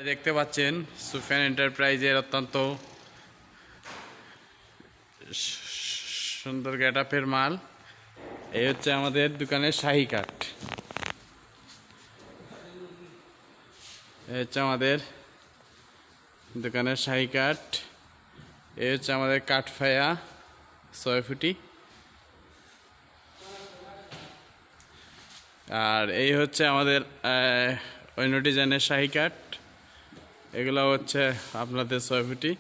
দেখতে পাচ্ছেন সুফিয়ান এন্টারপ্রাইজের অত্যন্ত সুন্দর গেটআপের মাল। এই হচ্ছে আমাদের দোকানের শাহী কাঠ। এই হচ্ছে আমাদের দোকানের শাহী কাঠ। এই হচ্ছে আমাদের কাঠ ফায়া 6 ফুটি। আর এই হচ্ছে আমাদের অন্য ডিজাইনের শাহী কাঠ। এগুলো হচ্ছে আপনাদের 6 ফুটি।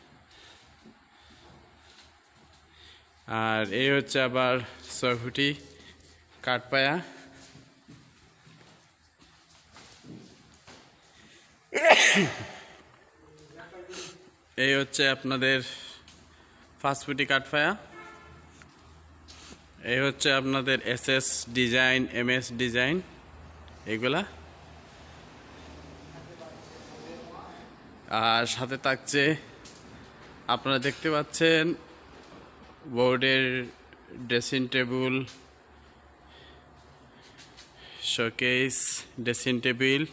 আর এই হচ্ছে আবার 6 ফুটি কাঠ পায়া। এই হচ্ছে আপনাদের 5 ফুটি কাঠ পায়া। এই হচ্ছে আপনাদের SS ডিজাইন, MS ডিজাইন এগুলা। আর সাথে থাকছে আপনারা দেখতে পাচ্ছেন বোর্ডের dressing table, showcase, dressing table,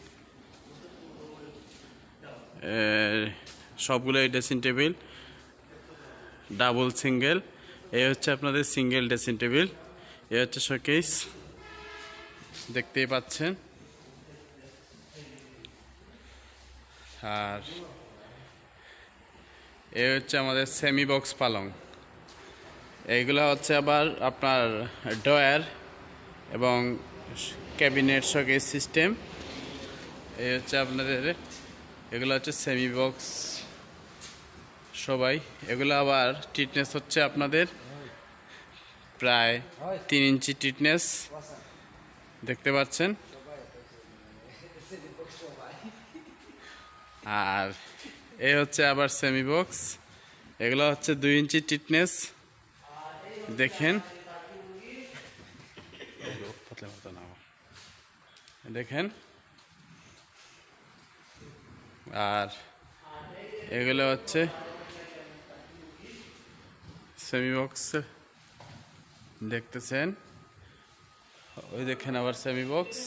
সবগুলোই ড্রেসিং টেবিল ডাবল সিঙ্গেল। এই হচ্ছে আপনাদের সিঙ্গেল ড্রেসিং টেবিল। এই হচ্ছে শোকেস, দেখতেই পাচ্ছেন। আর এই হচ্ছে আমাদের সেমি বক্স পালং। এইগুলো হচ্ছে আবার আপনার ডয়ার এবং ক্যাবিনেট শোকেস সিস্টেম। এই হচ্ছে আপনাদের এগুলো হচ্ছে সেমি বক্স সবাই। এগুলো আবার টিটনেস হচ্ছে আপনাদের প্রায় 3 ইঞ্চি টিটনেস, দেখতে পাচ্ছেন। আর এই হচ্ছে আবার সেমি বক্স। এগুলো হচ্ছে 2 ইঞ্চি টিটনেস, দেখেন দেখেন। আর এগুলো হচ্ছে সেমি বক্স, দেখতেছেন। ওই দেখেন আবার সেমি বক্স।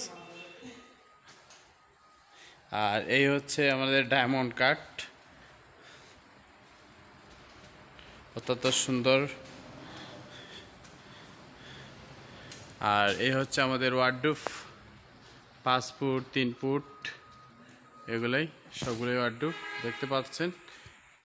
আর এই হচ্ছে আমাদের ডায়মন্ড কাট, অত্যন্ত সুন্দর। আর এই হচ্ছে আমাদের ওয়ার্ডরোব 5 ফুট 3 ফুট, এগুলাই সবগুলোই ওয়ার্ডরোব দেখতে পাচ্ছেন।